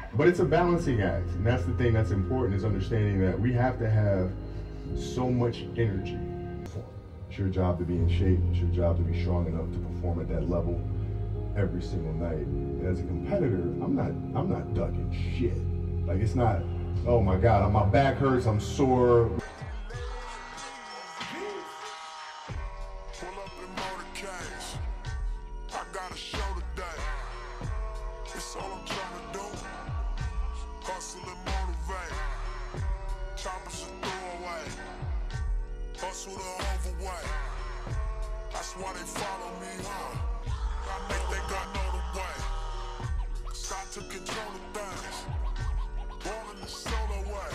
But it's a balancing act, and that's the thing that's important, is understanding that we have to have so much energy. It's your job to be in shape. It's your job to be strong enough to perform at that level every single night. And as a competitor, I'm not ducking shit. Like, it's not, oh my God, my back hurts, I'm sore. I got a show today. It's all I'm trying to do. Hustle and motivate. Choppers a throwaway. Hustle the overweight. That's why they follow me, huh? I think they got know the way. Start to control the things. Ballin' the solo way.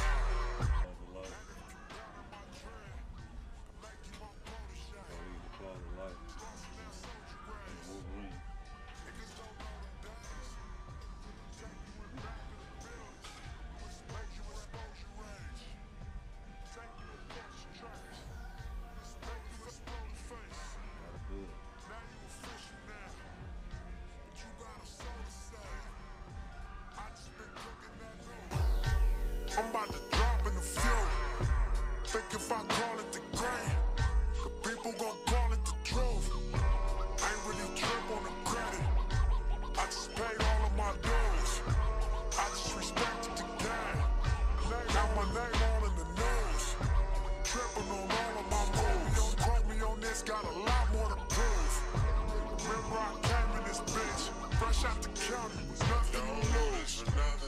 I'm about to drop in the field. Think if I call it the grain, the people gon' call it the truth. I ain't really trip on the credit. I just paid all of my dues. I just respected the game. Now my name all in the news. Tripping on all of my moves. Quote me on this, got a lot more to prove. Remember I came in this bitch, fresh out the county, was nothing to lose.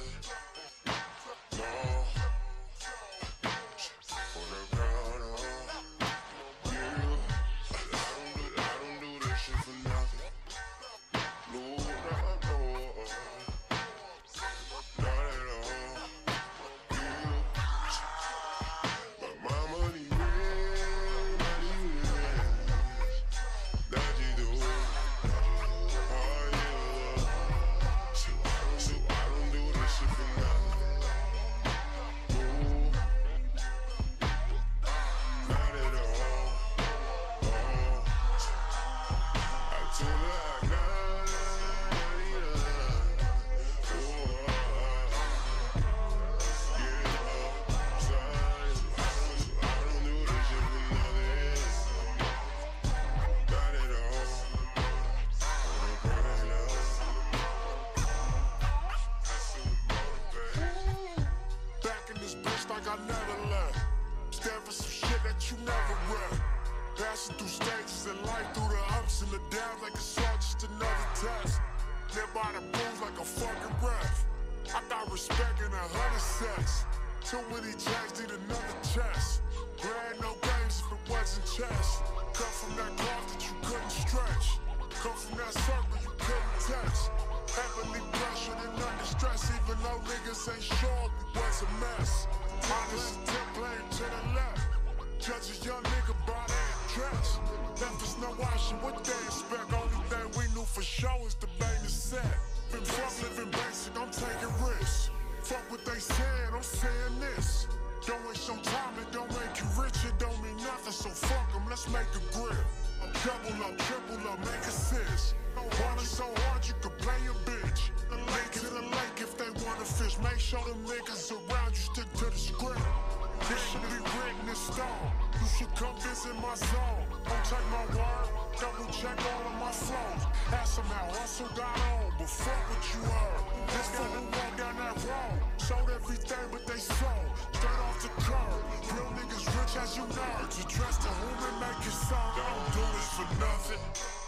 Like I never left. Stand for some shit that you never read. Passing through stages in life, through the ups and the downs, like it's all just another test. Live by the rules like a fucking ref. I got respect in 100 sets. Too many jacks need another chest. Playing no games if it wasn't chess. Come from that cloth that you couldn't stretch. Come from that circle you couldn't touch. Heavily pressured and under stress, even though niggas ain't sure it was a mess. Honest template to the left. Judge a young nigga by their dress. Left us no option, what they expect. Only thing we knew for sure is the main is set. Been fuck living basic, I'm taking risks. Fuck what they said, I'm saying this. Don't waste your time, it don't make you rich, it don't mean nothing, so fuck them, let's make a grip. Double up, triple up, make assist. Want it so hard you could play a bitch. The link to the lake if they wanna fish. Make sure them niggas around you stick to the script. This should be written in stone. You should come visit my zone. Don't take my word, double check all of my flows. Ask them how hustle got on, but fuck what you heard. This for who walk down that road. Sold everything but they sold. Straight off the curb. Real niggas rich as you nerds. Address to whom and make it so. Don't do this for nothing.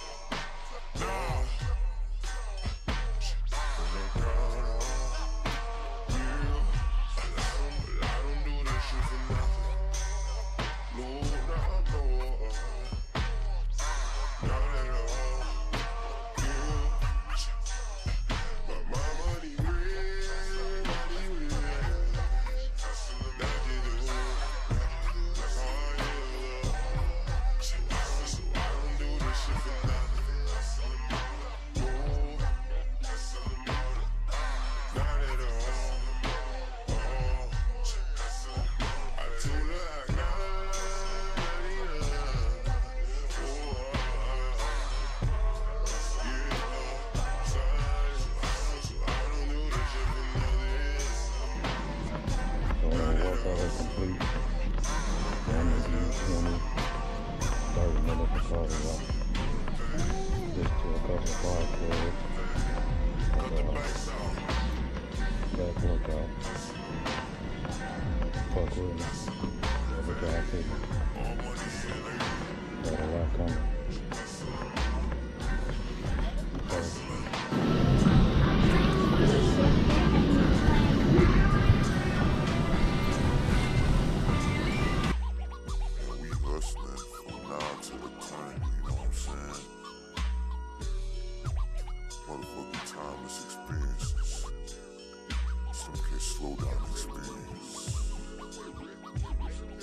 Nah. Shit. barcode. Back lookout. Fuck with me. Never drop it. Got a lot coming.